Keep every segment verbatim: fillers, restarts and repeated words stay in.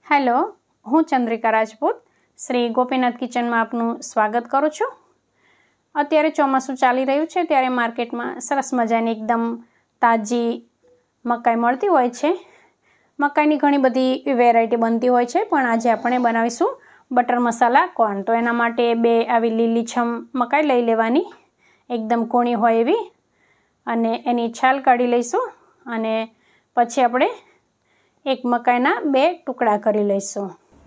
Hello, हूँ Chandrika Rajput Shri Gopinath kitchen में आपनु स्वागत करूँ छूँ। अत्यारे ચોમાસું चाली रह्युं छे त्यारे मार्केट में सरस मजानी एकदम ताजी मकाई मळती होय छे। मकाईनी घणी बधी वेरायटी बनती होय छे, पण आजे आपणे बनावीशुं बटर मसाला कॉर्न। तो एना माटे बे आवी लीलीछम मकाई लई लेवानी, एकदम कूणी होय एवी, अने एनी छाल काढी लईशुं अने पछी आपणे एक मकाईना बे टुकड़ा करी लईशुं।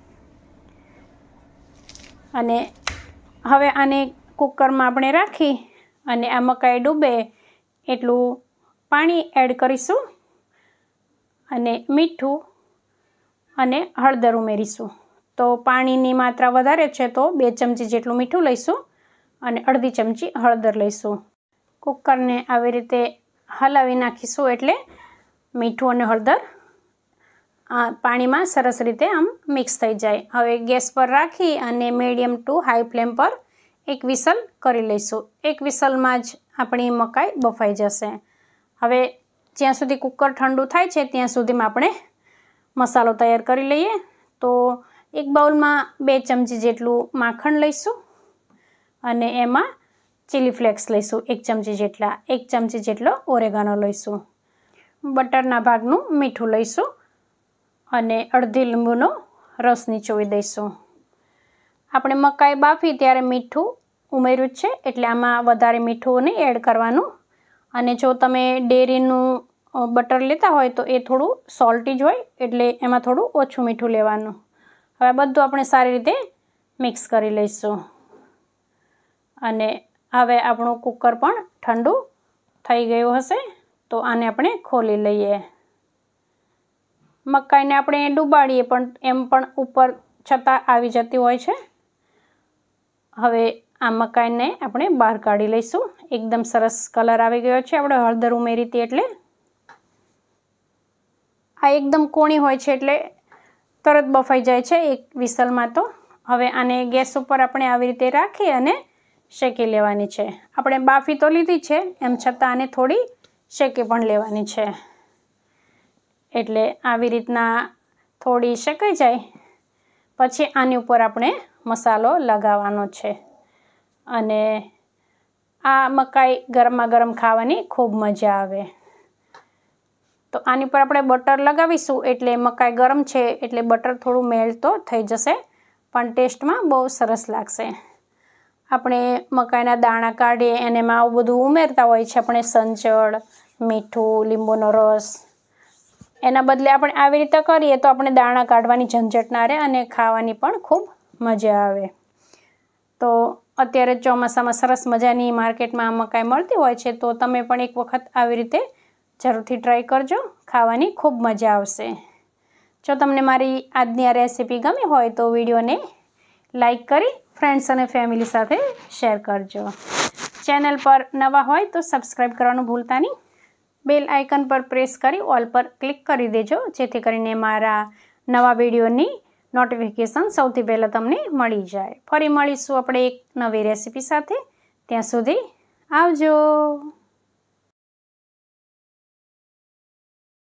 अने हवे आने कुकर में आपणे राखी अने आ मकाई डूबे एटलुं पाणी एड करीशुं अने मीठुं अने हळदर उमेरीशुं। तो पाणीनी मात्रा वधारे छे तो बे चमची जेटलुं मीठुं लईशुं अने अर्धी चमची हळदर लईशुं। कुकरने आवी रीते हलावी नाखीशुं एटले मीठुं अने हळदर पाणी में सरस रीते आम मिक्स थई जाए। हवे गैस पर राखी अने मीडियम टू हाई फ्लेम पर एक विसल करी लईशुं। एक विसल में ज आपणी मकाई बफाई जशे। हवे ज्यां सुधी कुकर ठंडू थाय छे त्यां सुधी में आपणे मसालो तैयार करी लईए। तो एक बाउल में बे चमची जेटलुं माखण लईशुं अने एमां चीली फ्लेक्स लईशुं एक चमची जेटला, एक चमची जेटलो ओरेगानो लईशुं, बटरना भागनुं मीठुं लईशुं अने अर्धी લીંબુનો रस નીચોવી દઈશું। આપણે મકાઈ બાફી ત્યારે મીઠું ઉમેર્યું છે એટલે આમાં વધારે મીઠું નહીં એડ કરવાનું। અને જો તમે ડેરીનું બટર લેતા હોય તો એ થોડું સોલ્ટી જ હોય એટલે એમાં થોડું ઓછું મીઠું લેવાનું। હવે બધું આપણે સારી રીતે મિક્સ કરી લઈશું અને હવે આપણું કુકર પણ ઠંડુ થઈ ગયું હશે તો આને આપણે ખોલી લઈએ। मकाई अपने डूबाड़ीए पण एम पण ऊपर छता आवी जती होय छे। हवे आ मकाई ने अपने बहार काढी लईशुं। एकदम सरस कलर आवी गयो छे। आपणे हळदर उमेरी हती एटले आ एकदम कोणी होय छे एटले तरत बफाई जाय छे एक विसल में। तो हवे आने गैस पर अपने आवी रीते राखी अने शेकी लेवानी छे। आपणे बाफी तो लीधी छे एम छतां आने थोड़ी शेकी पण लेवानी छे एटले आवी रीतना थोड़ी शेकाई जाए पछी आनी उपर आपणे मसालो लगाववानो छे अने आ मकाई गरमा गरम खावानी खूब मजा आवे। तो आनी पर आपणे बटर लगावीशुं एटले मकाई गरम छे एटले बटर थोड़ुं मेल्ट तो थई जशे पण टेस्ट में बहु सरस लागशे। आपणे मकाईना दाणा काढी अने एमां आवुं बधुं उमेरता होय छे आपणे संचळ, मीठुं, લીંબુનો रस। एना बदले आपण आवी रीते करीए तो आपणे दाणा काढवानी झंझट ना रहे अने खावानी पण खूब मजा आवे। तो अत्यारे ચોમાસામાં सरस मजानी मार्केट में मकाई मळती होय छे तो तमे पण एक वखत आवी रीते जरूरथी ट्राय करजो, खावानी खूब मजा आवशे। जो तमने मारी आजनी आ रेसिपी गमी होय तो विडियोने लाइक करी फ्रेंड्स अने फेमिली साथे शेर करजो। चेनल पर नवा होय तो सब्सक्राइब करवानुं भूलता नहीं। बेल आइकन पर प्रेस करी ऑल पर क्लिक करी देजो जेथी करीने मारा नवा विडियोनी नोटिफिकेशन सौथी पहेला तमने मळी जाए। फरी मळीशुं आपणे एक नवी रेसिपी साथे। त्यां सुधी आवजो।